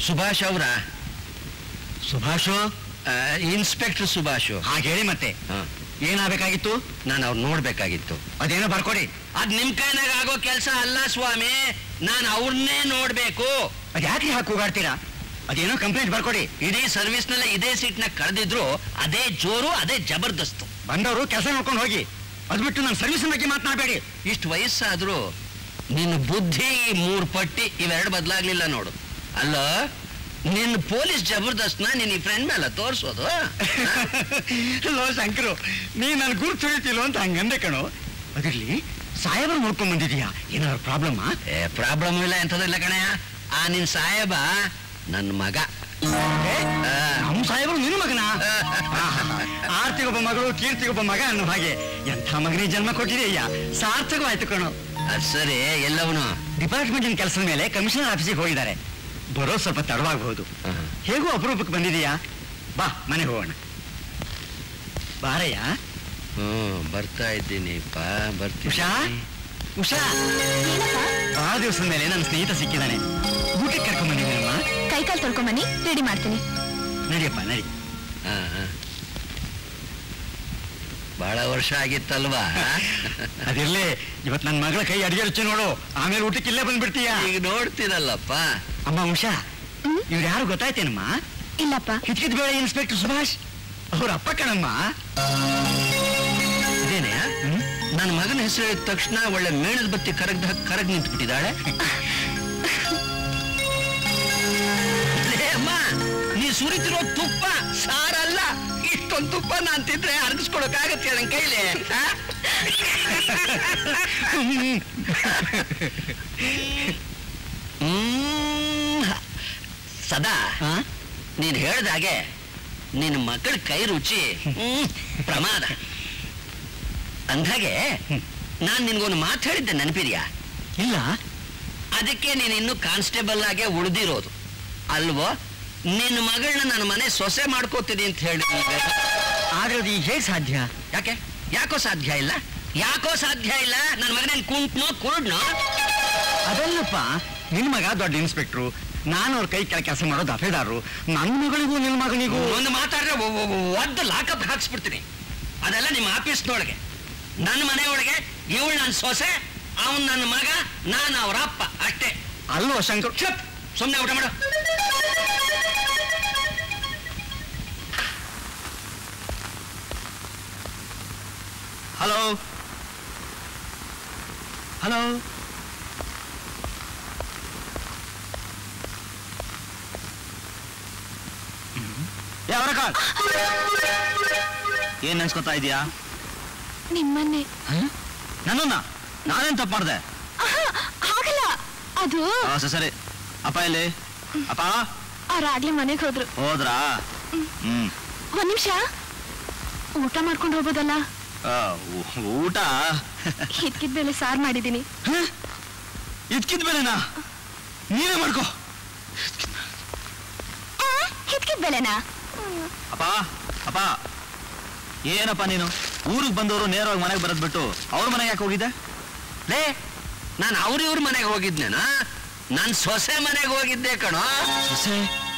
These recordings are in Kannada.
ಸುಭಾಷ್ ಅವರ? ಸುಭಾಷು? ಇನ್ಸ್ಪೆಕ್ಟರ್ ಸುಭಾಷು. ಹಾಗೆ ಹೇಳಿ ಮತ್ತೆ. ಏನಾಗಬೇಕಾಗಿತ್ತು? ನಾನು ಅವ್ರು ನೋಡ್ಬೇಕಾಗಿತ್ತು. ಅದೇನೋ ಬರ್ಕೊಡಿ. ಅದ್ ನಿಮ್ ಕೈನಾಗ ಆಗೋ ಕೆಲಸ ಅಲ್ಲ ಸ್ವಾಮಿ, ನಾನು ಅವ್ರನ್ನೇ ನೋಡ್ಬೇಕು. ಅದ್ ಯಾಕೆ ಹಾಕಿ ಹೋಗಾಡ್ತೀರಾ? ಅದೇನೋ ಕಂಪ್ಲೇಂಟ್ ಬರ್ಕೊಡಿ. ಇಡೀ ಸರ್ವಿಸ್ ನಲ್ಲಿ ಇದೇ ಸೀಟ್ನ ಕಳೆದಿದ್ರು ಅದೇ ಜೋರು, ಅದೇ ಜಬರ್ದಸ್ತು. ಬಂದವರು ಕೆಲಸ ನೋಡ್ಕೊಂಡು ಹೋಗಿ, ಅದ್ ಬಿಟ್ಟು ನನ್ನ ಸರ್ವಿಸ್ ಬಗ್ಗೆ ಮಾತನಾಡಬೇಡಿ. ಇಷ್ಟು ವಯಸ್ಸಾದ್ರೂ ನಿನ್ನ ಬುದ್ಧಿ 3 ಪಟ್ಟಿ ಇವೆರಡು ಬದಲಾಗ್ಲಿಲ್ಲ ನೋಡು. ಅಲ್ಲ, ನಿನ್ನ ಪೊಲೀಸ್ ಜಬರ್ದಸ್ತ್ನ ನಿನ್ನ ಫ್ರೆಂಡ್ ಮೇಲೆ ತೋರಿಸೋದು? ಲೋ ಶಂಕರು, ನೀ ನನ್ ಗುರ್ತು ಹಿಡಿತಿಲ್ಲ ಅಂತ ಹಂಗಂದೆ ಕಣೋ. ಅದಿರ್ಲಿ, ಸಾಹೇಬರು ನೋಡ್ಕೊಂಡ್ ಬಂದಿದೀಯಾ? ಏನಾದ್ರು ಪ್ರಾಬ್ಲಮ್? ಪ್ರಾಬ್ಲಮ್ ಇಲ್ಲ, ಎಂಥದಿಲ್ಲ ಕಣಯ್ಯ. ಆ ನಿನ್ ಸಾಹೇಬ ನನ್ನ ಮಗ. ನಮ್ಮ ಸಾಹೇಬರು ನಿನ್ನ ಮಗನ? ಆರ್ತಿಗೊಬ್ಬ ಮಗಳು, ಕೀರ್ತಿಗೊಬ್ಬ ಮಗ ಅನ್ನೋ ಹಾಗೆ ಎಂಥ ಮಗನಿಗೆ ಜನ್ಮ ಕೊಟ್ಟಿದೆಯಯ್ಯ. ಸಾರ್ಥಕವಾಯ್ತು ಕಣೋ. ಸರಿ, ಎಲ್ಲವನು ಡಿಪಾರ್ಟ್ಮೆಂಟಿನ ಕೆಲಸದ ಮೇಲೆ ಕಮಿಷನರ್ ಆಫೀಸಿಗೆ ಹೋಗಿದ್ದಾರೆ. ಬರೋ ಸ್ವಲ್ಪ ತಡವಾಗಬಹುದು. ಹೇಗೂ ಅಪರೂಪಕ್ಕೆ ಬಂದಿದೀಯಾ, ಬಾ ಮನೆಗೆ ಹೋಗೋಣ. ಬಾರಯ್ಯ. ಬರ್ತಾ ಇದ್ದೀನಿ. ಉಷಾ, ಉಷಾ, ಬಹಳ ದಿವಸದ ಮೇಲೆ ನನ್ನ ಸ್ನೇಹಿತ ಸಿಕ್ಕಿದ್ದಾನೆ. ಊಟಕ್ಕೆ ಕರ್ಕೊಂಡ್ ಬಂದಿದ್ದೀನಮ್ಮ. ಕೈಕಾಲು ತೊಳ್ಕೊಂಬನ್ನಿ, ರೆಡಿ ಮಾಡ್ತೀನಿ. ನಡಿಯಪ್ಪ, ನಡಿ. ಬಹಳ ವರ್ಷ ಆಗಿತ್ತಲ್ವಾ? ಅದಿರ್ಲಿ, ಇವತ್ ನನ್ನ ಮಗಳ ಕೈ ಅಡಿಗೆ ರುಚಿ ನೋಡು, ಆಮೇಲೆ ಊಟಕ್ಕೆ ಇಲ್ಲೇ ಬಂದ್ಬಿಡ್ತೀಯ. ಈಗ ನೋಡ್ತೀನಲ್ಲಪ್ಪ. ಅಮ್ಮ ಉಷಾ, ಇವ್ರು ಯಾರು ಗೊತ್ತಾಯ್ತೇನಮ್ಮ? ಇಲ್ಲಪ್ಪ. ಹಿಚ್ಕಿದ್ ಬೇಡ, ಇನ್ಸ್ಪೆಕ್ಟರ್ ಸುಭಾಷ್ ಅವ್ರ ಅಪ್ಪ ಕಣಮ್ಮ. ಇದೇನೆ ನನ್ನ ಮಗನ ಹೆಸರು ಹೇಳಿದ ತಕ್ಷಣ ಒಳ್ಳೆ ಮೇಣದ ಬತ್ತಿ ಕರಗ್ ನಿಂತು ಬಿಟ್ಟಿದ್ದಾಳೆ. ಅಮ್ಮ, ನೀ ಸುರಿತಿರೋ ತುಪ್ಪ ಸಾರಲ್ಲ. ಇಷ್ಟೊಂದು ತುಪ್ಪ ನಾನ್ ತಿಂದ್ರೆ ಅರ್ಗಿಸ್ಕೊಳಕ್ಕಾಗತ್ತೆ ನನ್ನ ಕೈಲಿ? ಸದಾ ನೀನ್ ಹೇಳ್ದಾಗೆ ನಿನ್ನ ಮಕ್ಕಳ ಕೈ ರುಚಿ ಪ್ರಮಾದ. ಅಂದಾಗೆ ನಾನ್ ನಿನ್ಗೊಂದು ಮಾತು ಹೇಳಿದ್ದೆ, ನೆನಪಿದ್ಯಾ? ಇಲ್ಲ. ಅದಕ್ಕೆ ನೀನ್ ಇನ್ನು ಕಾನ್ಸ್ಟೇಬಲ್ ಆಗೇ ಉಳಿದಿರೋದು ಅಲ್ವೋ? ನಿನ್ನ ಮಗಳನ್ನ ನನ್ನ ಮನೆ ಸೊಸೆ ಮಾಡ್ಕೋತೀನಿ ಅಂತ ಹೇಳಿ. ಆದ್ರೆ ಅದು ಹೇಗೆ ಸಾಧ್ಯ? ಯಾಕೆ? ಯಾಕೋ ಸಾಧ್ಯ ಇಲ್ಲ? ಯಾಕೋ ಸಾಧ್ಯ ಇಲ್ಲ? ನನ್ನ ಮಗನೇನು ಕುಂಟ್ನೋ ಕುರುಡ್ನೋ? ಅದಲ್ಲಪ್ಪ, ನಿನ್ ಮಗ ದೊಡ್ಡ ಇನ್ಸ್ಪೆಕ್ಟ್ರು, ನಾನು ಅವ್ರ ಕೈ ಕೆಳ ಕೆಲಸ ಮಾಡೋ ದಫೇದಾರರು. ನನ್ನ ಮಗಳಿಗೂ ನಿನ್ನ ಮಗನಿಗೂ ಒಂದು ಮಾತಾಡ್ರೆ ಒದ್ದು ಲಾಕಪ್ ಹಾಕ್ಸ್ಬಿಡ್ತೀನಿ. ಅದೆಲ್ಲ ನಿಮ್ಮ ಆಫೀಸ್ನೊಳಗೆ. ನನ್ನ ಮನೆಯೊಳಗೆ ಇವಳು ನನ್ನ ಸೊಸೆ, ಅವನ್ ನನ್ನ ಮಗ, ನಾನು ಅವ್ರ ಅಪ್ಪ, ಅಷ್ಟೇ. ಅಲ್ವೋ ಶಂಕರ್? ಚಪ್, ಸುಮ್ಮನೆ ಊಟ ಮಾಡು. ಹಲೋ ಹಲೋ, ಯಾವ ಕಾಲ್? ಏನ್ ನೆನ್ಸ್ಕೊತಾ ಇದೀಯಾ? ನಿಮ್ಮನ್ನೇ. ನನ್ನನ್ನ? ನಾನೇನ್ ತಪ್ಪು ಮಾಡ್ದೆ? ಹಾಗಲ್ಲ, ಅದು ಸರಿ. ಅಪ್ಪ ಎಲ್ಲಿ? ಅಪ್ಪ ಅವ್ರಾಗ್ಲೇ ಮನೆಗೆ ಹೋದ್ರು. ಹೋದ್ರಾ? ಒಂದ್ ನಿಮಿಷ, ಊಟ ಮಾಡ್ಕೊಂಡು ಹೋಗೋದಲ್ಲ? ಊಟ ಹಿದ್ಕಿದ ಬೇಳೆ ಸಾರು ಮಾಡಿದೀನಿ. ಇದ್ಕಿದ ಬೇಳೆನಾ? ನೀವೇ ಮಾಡ್ಕೋ. ಹಿದ್ಕಿದ ಬೇಳೆನಾ? ಅಪ್ಪ ಅಪ್ಪ, ಏನಪ್ಪ ನೀನು ಊರಿಗೆ ಬಂದವರು ನೇರವಾಗಿ ಮನೆಗೆ ಬರೋದ್ ಬಿಟ್ಟು ಅವ್ರ ಮನೆಗೆ ಯಾಕೆ ಹೋಗಿದ್ದೆ? ಲೇ, ನಾನು ಇವ್ರ ಮನೆಗೆ ಹೋಗಿದ್ನೇನಾ? ನನ್ನ ಸೊಸೆ ಮನೆಗೆ ಹೋಗಿದ್ದೆ ಕಣೋ. ಸೊಸೆ?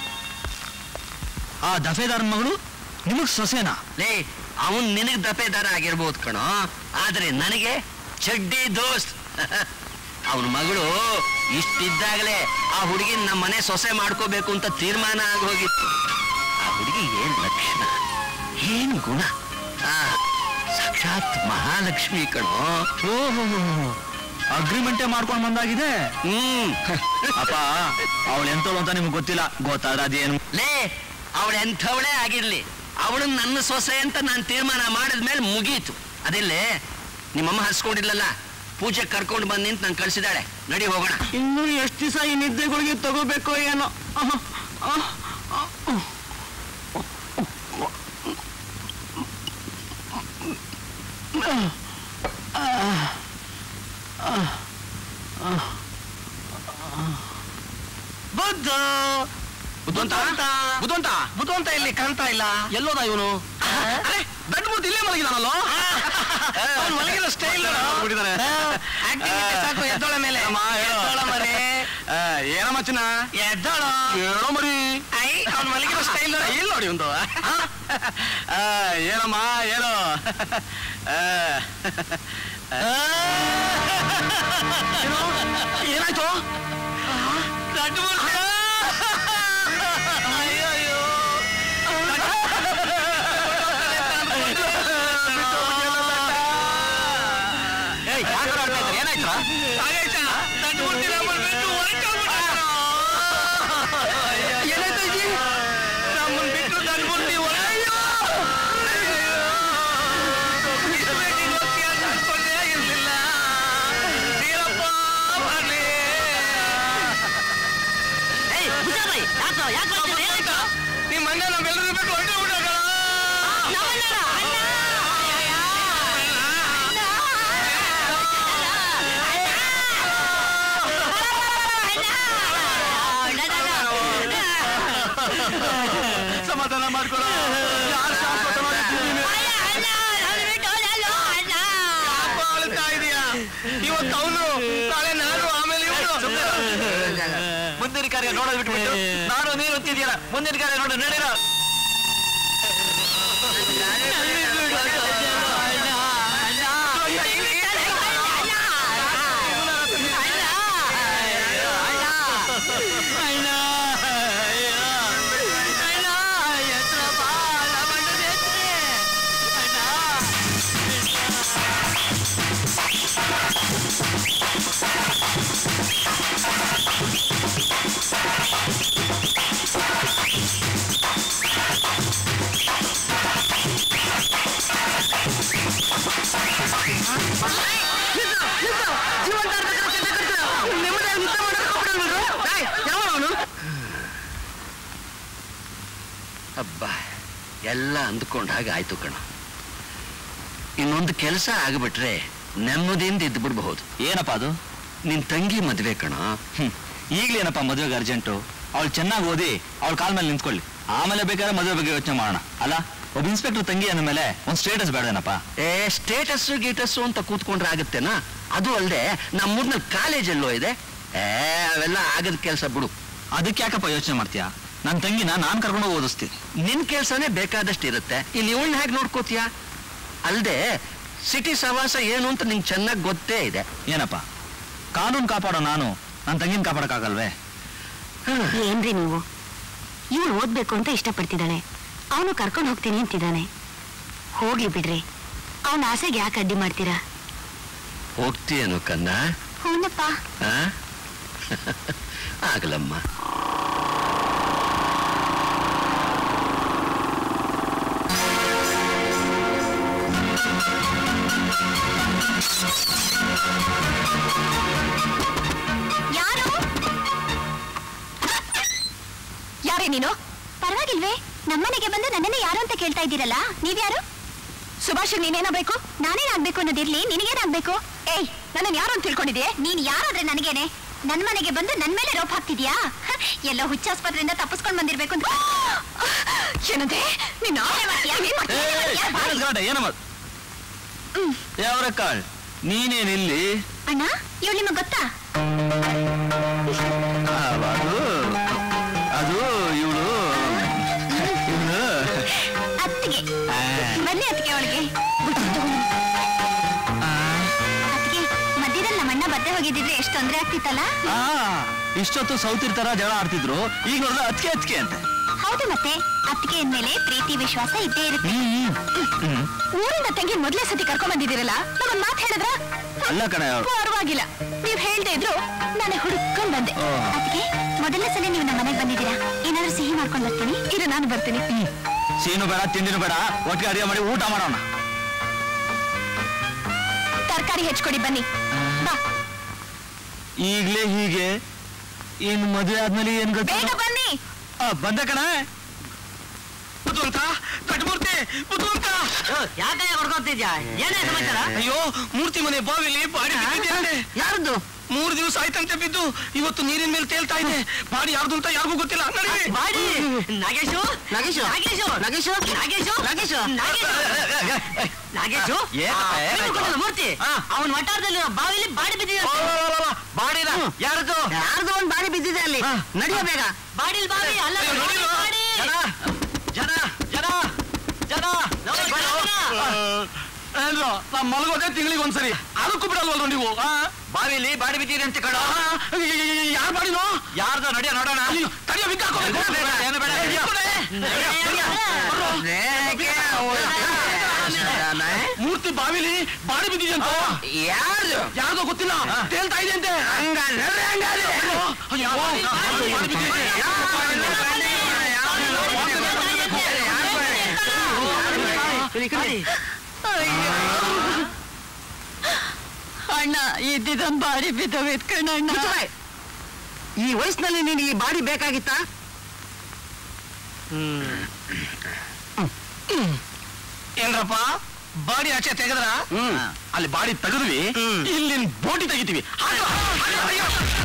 ಆ ದಫೇದಾರನ ಮಗಳು ನಿಮಗ್ ಸೊಸೆನಾ? ಲೇ, ಅವನ್ ನಿನಗ್ ದಫೇದಾರ ಆಗಿರ್ಬೋದು ಕಣೋ, ಆದ್ರೆ ನನಗೆ ಚಡ್ಡಿ ದೋಸ್ತ್. ಅವನ ಮಗಳು ಇಷ್ಟಿದ್ದಾಗಲೇ ಆ ಹುಡುಗಿನ ನಮ್ಮ ಮನೆ ಸೊಸೆ ಮಾಡ್ಕೋಬೇಕು ಅಂತ ತೀರ್ಮಾನ ಆಗಿ ಹೋಗಿತ್ತು. ಆ ಹುಡುಗಿ ಏನ್ ಲಕ್ಷಣ, ಏನ್ ಗುಣ! ಸಾಕ್ಷಾತ್ ಮಹಾಲಕ್ಷ್ಮಿ ಕಣೋ. ಓಹೋ, ಅಗ್ರಿಮೆಂಟೇ ಮಾಡ್ಕೊಂಡು ಬಂದಾಗಿದೆ. ಅಪ್ಪ, ಅವಳು ಎಂತವಳು ಅಂತ ನಿಮ್ಗೆ ಗೊತ್ತಿಲ್ಲ. ಗೊತ್ತಾದ್ರೆ ಅದೇನು? ಲೇ, ಅವಳು ಎಂಥವಳೇ ಆಗಿರ್ಲಿ, ಅವಳು ನನ್ನ ಸೊಸೆ ಅಂತ ನಾನು ತೀರ್ಮಾನ ಮಾಡಿದ್ಮೇಲೆ ಮುಗೀತು. ಅದಿಲ್ಲೇ ನಿಮ್ಮಮ್ಮ ಹಸ್ಕೊಂಡಿಲ್ಲಲ್ಲ, ಪೂಜೆ ಕರ್ಕೊಂಡು ಬಂದು ನಿಂತು ನಾನು ಕಳಿಸಿದಾಳೆ. ನಡಿ ಹೋಗೋಣ. ಇನ್ನು ಎಷ್ಟು ದಿವಸ ಈ ನಿದ್ದೆಗಳಿಗೆ ತಗೋಬೇಕೋ ಏನೋ. ಬುದ್ಧ ಬುದ್ಧ ಇಲ್ಲಿ ಕಾಣ್ತಾ ಇಲ್ಲ. ಎಲ್ಲೋದ ಇವನು? ದೊಡ್ಡ ಬುದ್ಧ ಇಲ್ಲೇ ಮಲಗಿದಾನಲ್ಲೋ. ಮಲಗಿದ ಸ್ಟೈಲ್ ಸಾಕು. ಎದ್ದೋಳ ಮೇಲೆ ಏನಮ್ಮ ಚಿನ್ನ ಎದ್ದಾಳು ಹೇಳೋ ಮರಿ ಅವ್ನ ಮಲಗಿರೋ ಸ್ಟೈಲ್ ಇಲ್ಲಿ ನೋಡಿ ಒಂದು ಏನಮ್ಮ ಹೇಳು ಏನಾಯ್ತು ಸಮಾಧಾನ ಮಾಡ್ಕೊಳ್ಳೋ ಇವತ್ತು ಅವನು ನಾಳೆ ನಾನು ಆಮೇಲೆ ಮುಂದಿನ ಕಾರ್ಯ ನೋಡೋದು ಬಿಟ್ಬಿಟ್ಟು ನಾನು ನೀನು ಹೊತ್ತಿದ್ಯಲ್ಲ ಮುಂದಿನ ಕಾರ್ಯ ನೋಡು ನಡೀರ ಅಬ್ಬಾ ಎಲ್ಲ ಅಂದ್ಕೊಂಡ ಹಾಗೆ ಆಯ್ತು ಕಣ. ಇನ್ನೊಂದು ಕೆಲಸ ಆಗ್ಬಿಟ್ರೆ ನೆಮ್ಮದಿಯಿಂದ ಇದ್ದು ಬಿಡ್ಬಹುದು. ಏನಪ್ಪ ಅದು? ನಿನ್ ತಂಗಿ ಮದ್ವೆ ಕಣ. ಈಗ್ಲೇನಪ್ಪ ಮದುವೆಗೆ ಅರ್ಜೆಂಟು? ಅವಳು ಚೆನ್ನಾಗಿ ಓದಿ ಅವಳ ಕಾಲ ಮೇಲೆ ನಿಂತ್ಕೊಳ್ಳಿ, ಆಮೇಲೆ ಬೇಕಾದ್ರೆ ಮದುವೆ ಬಗ್ಗೆ ಯೋಚನೆ ಮಾಡೋಣ. ಅಲ್ಲ, ಒಬ್ಬ ಇನ್ಸ್ಪೆಕ್ಟರ್ ತಂಗಿ ಅಂದ ಮೇಲೆ ಒಂದು ಸ್ಟೇಟಸ್ ಬೇಡನಪ್ಪ. ಸ್ಟೇಟಸ್ಸು ಗೀಟಸ್ಸು ಅಂತ ಕೂತ್ಕೊಂಡ್ರೆ ಆಗತ್ತೇನಾ? ಅದು ಅಲ್ಲದೆ ನಮ್ಮೂರ್ನಲ್ಲಿ ಕಾಲೇಜಲ್ಲೋ ಇದೆ. ಅವೆಲ್ಲ ಆಗದ ಕೆಲಸ ಬಿಡು. ಅದಕ್ಕೆ ಯಾಕಪ್ಪ ಯೋಚನೆ ಮಾಡ್ತೀಯಾ? ನನ್ನ ತಂಗಿನ ನಾನು ಕರ್ಕೊಂಡು ಓದಿಸ್ತೀನಿ. ನಿನ್ ಕೆಲ್ಸನೇ ಬೇಕಾದಷ್ಟು ಇರುತ್ತೆ. ಇಲ್ಲಿ ಇವಳನ್ನ ಹೇಗೆ ನೋಡ್ಕೋತೀಯ? ಅಲ್ಲದೆ ಸಿಟಿ ಸವಾಸ ಏನು ಅಂತ ನಿಂಗೆ ಚೆನ್ನಾಗಿ ಗೊತ್ತೇ ಇದೆ. ಏನಪ್ಪ, ಕಾನೂನು ಕಾಪಾಡೋ ನಾನು ನನ್ನ ತಂಗಿನ ಕಾಪಾಡಕ್ಕಾಗಲ್ವೇ? ಏನ್ರಿ ನೀವು? ಇವಳು ಓದ್ಬೇಕು ಅಂತ ಇಷ್ಟಪಡ್ತಿದ್ದಾಳೆ, ಅವನು ಕರ್ಕೊಂಡು ಹೋಗ್ತೀನಿ ಅಂತಿದ್ದಾನೆ. ಹೋಗ್ಲಿ ಬಿಡ್ರಿ, ಅವನ ಆಸೆಗೆ ಯಾಕೆ ಅಡ್ಡಿ ಮಾಡ್ತೀರಾ? ಹೋಗ್ತೀಯೇನು ಕನ್ನ? ಹೂನಪ್ಪ. ಆಗಲಮ್ಮ. ಯಾರು? ಯಾರೇ ನೀನು? ಪರವಾಗಿಲ್ವೇ, ನಮ್ಮನೆಗೆ ಬಂದು ನನ್ನನ್ನೇ ಯಾರು ಅಂತ ಕೇಳ್ತಾ ಇದ್ದೀರಲ್ಲ, ನೀವ್ಯಾರು? ಸುಭಾಷ್, ನೀನೇನಾಗ್ಬೇಕು? ನಾನೇನಾಗ್ಬೇಕು ಅನ್ನೋದಿರ್ಲಿ, ನಿನಗೇನಾಗ್ಬೇಕು? ಏಯ್, ನನ್ನನ್ನು ಯಾರು ಅಂತ ತಿಳ್ಕೊಂಡಿದ್ಯೆ? ನೀನ್ ಯಾರಾದ್ರೆ ನನಗೇನೆ? ನನ್ ಮನೆಗೆ ಬಂದು ನನ್ ಮೇಲೆ ರೋಪ್ ಹಾಕ್ತಿದ್ಯಾ? ಎಲ್ಲೋ ಹುಚ್ಚಾಸ್ಪತ್ರೆಯಿಂದ ತಪ್ಪಿಸ್ಕೊಂಡ್ ಬಂದಿರ್ಬೇಕು ಅಂತ. ಏನಂತೆ? ನೀನ್ ಯಾವ ಕಾಳ್ ನೀನೇನಿಲ್ಲಿ? ಅಣ್ಣ, ಇವಳು ನಿಮಗ್ ಗೊತ್ತಾ? ಅದು ಇವಳು ಅತ್ತಿಗೆ. ಬನ್ನಿ ಅತ್ತಿಗೆ ಒಳಗೆ. ಅತ್ತಿಗೆ, ಮಧ್ಯದಲ್ಲಿ ನಮ್ಮಣ್ಣ ಬದ್ದೆ ಹೋಗಿದ್ದಿದ್ರೆ ಎಷ್ಟು ತೊಂದರೆ ಆಗ್ತಿತ್ತಲ್ಲ? ಇಷ್ಟೊತ್ತು ಸೌತಿರ್ತಾರ ಜಗಳ ಆಡ್ತಿದ್ರು, ಈಗ ನೋಡಿದ್ರೆ ಅತ್ತಿಗೆ ಅತ್ತಿಗೆ ಅಂತ. ಹೌದು, ಮತ್ತೆ ಅತ್ತಿಗೆ ಅಂದ್ಮೇಲೆ ಪ್ರೀತಿ ವಿಶ್ವಾಸ ಇದ್ದೇ ಇರುತ್ತೆ. ಊರಿಂದ ತಂಗಿ ಮೊದ್ಲೇ ಸತಿ ಕರ್ಕೊಂಡ್ ಬಂದಿದ್ದೀರಲ್ಲ, ನಮ್ಮನ್ ಮಾತು ಹೇಳಿದ್ರ? ಅಲ್ಲ ಕಣ, ಪರವಾಗಿಲ್ಲ, ನೀವ್ ಹೇಳ್ದೆ ಇದ್ರು ನಾನೇ ಹುಡುಕೊಂಡ್ ಬಂದೆ. ಅತ್ತಿಗೆ, ಮೊದಲನೇ ಸಲ ನೀವು ನಮ್ಮ ಮನೆಗೆ ಬಂದಿದ್ದೀರಾ, ಏನಾದ್ರೂ ಸಿಹಿ ಮಾಡ್ಕೊಂಡ್ ಬರ್ತೀನಿ. ಇರು, ನಾನು ಬರ್ತೀನಿ. ಸೀನು ಬೇಡ, ತಿಂಡಿನೂ ಬೇಡ, ಒಟ್ಟಿಗೆ ಅಡಿಗೆ ಮಾಡಿ ಊಟ ಮಾಡೋಣ. ತರಕಾರಿ ಹೆಚ್ಚಿಕೊಡಿ, ಬನ್ನಿ. ಬಾ. ಈಗ್ಲೇ ಹೀಗೆ ಇನ್ ಮದುವೆ ಆದ್ಮೇಲೆ ಏನ್ ಗೊತ್ತ? ಬೇಗ ಬನ್ನಿ. ಬಂದ ಕಣ. ಯಾಕೆ ಹೊಡ್ಕೊತಿದ್ಯಾ? ಏನೇ ಸಮಾಚಾರ? ಅಯ್ಯೋ, ಮೂರ್ತಿ ಮನೆ ಬಾವಿಲಿ ಬಾಡಿ ಬಿದ್ದಿದೆ. ಯಾರ್ದು? 3 ದಿವಸ ಆಯ್ತಂತೆ ಬಿದ್ದು, ಇವತ್ತು ನೀರಿನ ಮೇಲೆ ತೇಲ್ತಾ ಇದೆ. ಬಾಡಿ ಯಾರ್ದು ಅಂತ ಯಾರಿಗೂ ಗೊತ್ತಿಲ್ಲ. ಬಾಡಿ ನಾಗೇಶು ನಾಗೇಶು ನಾಗೇಶು ನಾಗೇಶು ನಾಗೇಶು ನಾಗೇಶು ನಾಗೇಶು ಮೂರ್ತಿ ಅವನ ವಟಾರದಲ್ಲಿ ಬಾವಿಲಿ ಬಾಡಿ ಬಿದ್ದಿದೆ. ಬಾಡಿನ ಯಾರದು ಒಂದು ಬಾಡಿ ಬಿದ್ದಿದೆ ಅಲ್ಲಿ. ನಡೆಯ ಬೇಗ. ಬಾಡಿಲ್ ಬಾವಿ ಅಲ್ಲ. ಜನ ಜನ ಜನ ಏನ್ರ ನಾ ಮಲಗೋದೆ ತಿಂಗಳಿಗೆ ಒಂದ್ಸರಿ, ಅದಕ್ಕೂ ಬಿಡಲ್ವಲ್ವ ನೀವು? ಬಾವಿಲಿ ಬಾಡಿ ಬಿದ್ದಿದೆ ಅಂತ ಕಣ. ಯಾರ ಬಾಡಿನೋ? ಯಾರ್ದು ನಡಿಯ ನೋಡೋಣ. ತಡಿಯೋ ಏನು ಬೇಡ. ಮೂರ್ತಿ ಬಾವಿಲಿ ಬಾಡಿ ಬಿದ್ದಿದೆ ಅಂತ ಯಾರ್ದೋ ಗೊತ್ತಿಲ್ಲ, ತೇಲ್ತಾ ಇದೆ ಅಂತೆ. ಅಣ್ಣ ಇದ್ದಿದ್ದೊಂದು ಬಾಡಿ ಬಿದ್ದವೆ ಕಣ್ಣಣ್ಣ. ಈ ವಯಸ್ಸಿನಲ್ಲಿ ನೀನು ಈ ಬಾಡಿ ಬೇಕಾಗಿತ್ತಾ? ಏನ್ರಪ್ಪ ಬಾಡಿ ಆಚೆ ತೆಗೆದ್ರ? ಅಲ್ಲಿ ಬಾಡಿ ತೆಗೆದ್ವಿ, ಇಲ್ಲಿ ಬೋಟಿ ತೆಗಿತೀವಿ.